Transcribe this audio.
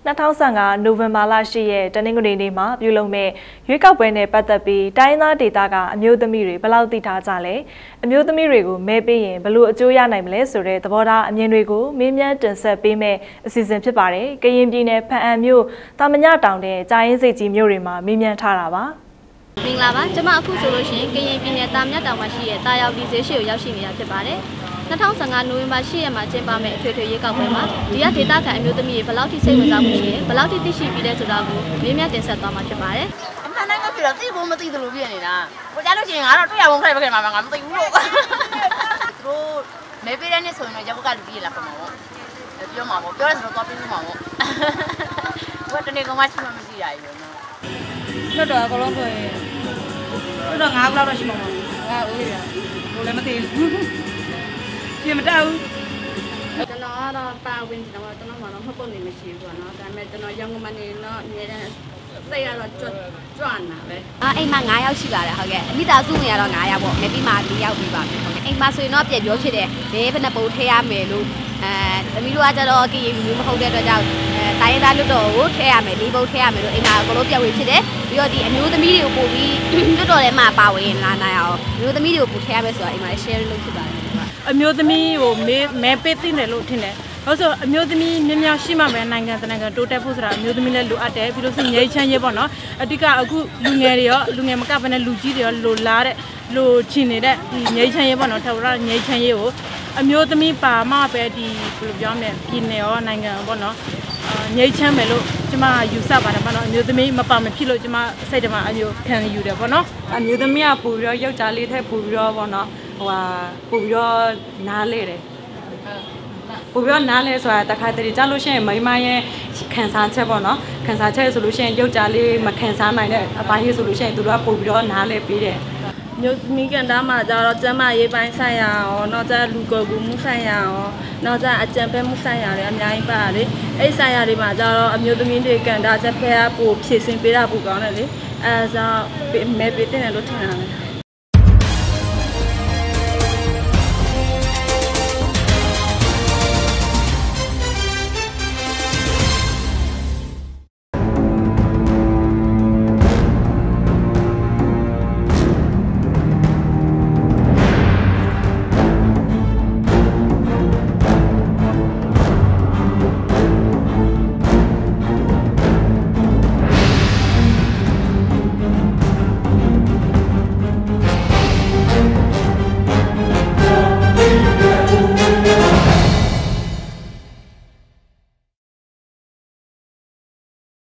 2015 နိုဝင်ဘာလ 10 ရက်တနင်္ဂနွေနေ့မှာပြုလုပ်မဲ့ရွေးကောက်ပွဲနဲ့ပတ်သက်ပြီးတိုင်းသားဒေသကအမျိုးသမီးတွေဘယ်လောက်သိထားကြလဲအမျိုးသမီးတွေကိုမဲပေးရင်ဘယ်လိုအကျိုးရနိုင်မလဲဆိုတဲ့သဘောထားအမြင်တွေကိုမေးမြန်းတင်ဆက်ပေးမဲ့အစီအစဉ်ဖြစ်ပါတယ်။ကရင်ပြည်နယ်ဖန်အံမြို့တာမညတောင်တဲ့ကြာရင်စိတ်ကြီးမြို့တွေမှာမေးမြန်းထားတာပါမင်္ဂလာပါကျွန်မအခုဆိုလို့ရှိရင်ကရင်ပြည်နယ်တာမြတ်တောင်မှာရှိတဲ့တာယောက်ဒီဈေးရှိကိုရောက်ရှိနေတာဖြစ်ပါတယ်2015နိုဝင်ဘာ10ရက်မှာကျင်းပမယ့်အထွေထွေရွေးကောက်ပွဲမှာဒီကဒေသခံအမျိုးသမီးတွေဘယ်လောက်ထိစိတ်ဝင်စားမှုရှိလဲဘယ်လောက်ထိသိရှိပြီးလဲဆိုတာကိုမေးမြန်းတင်ဆက်သွားမှာဖြစ်ပါတယ်အမှန်တမ်းကပြောတော့သိဖို့မသိသလိုဖြစ်နေတာကိုကြားလို့ရှိရင်ငါတော့တွေ့ရအောင်ခိုင်းပဲခင်မှာငါမသိဘူးလို့သူတို့မဲပေးတဲ့နေ့ဆိုရင်တော့ရောက်ကလူကြီးလာပါမှာပေါ့ပြောမှာပေါ့ပြောရဆိုတော့ပြီးမှာပေါ့ဘယ်တနေ့ကမှရှိမှမသိတာကြီးနော်လွတ်တော့အကုန်လုံးဆိုရင်လွတ်တော့9ခုလောက်တော့ရှိမှာပါငါဦးလေးဗျာဘိုးလည်းမသိဘူးပြင်မတောက်ကျွန်တော်ကတော့ပါဝင်ကျွန်တော်မှတော့မှတ်ပုံနေမရှိဘူးပေါ့နော်ဒါပေမဲ့ကျွန်တော်ရောင်းကမနေတော့အများနဲ့စိတ်ကတော့ကြွနာပဲအိမ်မှာ9ယောက်ရှိပါတယ်ဟုတ်ကဲ့အမိသားစုဝင်ကတော့9ယောက်ပေါ့မဲပြီးမှ4ယောက်ပြီးပါမယ်ဟုတ်ကဲ့အိမ်မှာဆိုရင်တော့ပြည့်ပြောဖြစ်တယ်ဘဲဘယ်နှပုံထည့်ရမယ်လို့သမီးတို့ကကျတော့ကရင်မျိုးမဟုတ်တဲ့အတွက်ကြောင့်တိုင်းသားလွတ်တော်ကိုထည့်ရမယ်၄ပုံထည့်ရမယ်လို့အိမ်မှာအကုန်လုံးပြည့်ဝဖြစ်တယ်ပြီးတော့ဒီအမျိုးသမီးတွေကိုပို့ပြီးလွတ်တော်ထဲမှာပါဝင်လာနိုင်အောင်အမျိုးသမီးတွေကိုပို့ထည့်ရမယ်ဆိုတော့အိမ်မှာ share လုပ်ဖြစ်ပါတယ်အမျိုးသမီးကိုမဲပေးသိတယ်လို့ထင်တယ်။ဟုတ်ဆိုအမျိုးသမီးများများရှိမှပဲနိုင်ငံတနိုင်ငံတိုးတက်ဖို့ဆိုတာအမျိုးသမီးလည်းလိုအပ်တယ်ပြီးလို့ဆိုငြိမ်းချမ်းရေးပေါ့နော်။အဓိကအခုလူငယ်တွေရောလူငယ်မကဘဲနဲ့လူကြီးတွေရောလိုလားတဲ့လိုချင်နေတဲ့ဒီငြိမ်းချမ်းရေးပေါ့နော်ထပ်ရငြိမ်းချမ်းရေးကိုအမျိုးသမီးပါမှပဲဒီဘယ်လိုပြောမလဲပြည်နယ်ရောနိုင်ငံပေါ့နော်ငြိမ်းချမ်းမယ်လို့ကျမယူဆပါတယ်ပေါ့နော်အမျိုးသမီးမပါမဖြစ်လို့ကျမစိတ်ထဲမှာအမျိုးခံယူတယ်ပေါ့နော်အမျိုးသမီးကပို့ပြီးတော့ယောက်ျားလေးထက်ပို့ပြီးတော့ပေါ့နော်ပို့ပြီးတော့နားလဲတယ်ပို့ပြီးတော့နားလဲဆိုတာတခါတလေကြားလို့ရှိရင်မိမရဲ့ခံစားချက်ပေါ့နော်ခံစားချက်ဆိုလို့ရှိရင်ယောက်ျားလေးမခံစားနိုင်တဲ့အပိုင်းလေးဆိုလို့ရှိရင်သူတို့ကပို့ပြီးတော့နားလဲပေးတယ်မျိုးမိကန်သားမှာကျတော့ကျမရေးပိုင်းဆိုင်ရအောင်နောက်ကျလူကိုယ်ကူမှုဆိုင်ရအောင်နောက်ကျအကြံပေးမှုဆိုင်ရတွေအများကြီးပါတယ်အဲ့ဆိုင်ရတွေမှာကျတော့အမျိုးသမီးတွေကန်တာချက်ဖဲပို့ဖြည့်စင်ပေးတာပို့ကောင်းတယ်လေအဲဒါမဲပေးတဲ့လို့ထင်တာလေ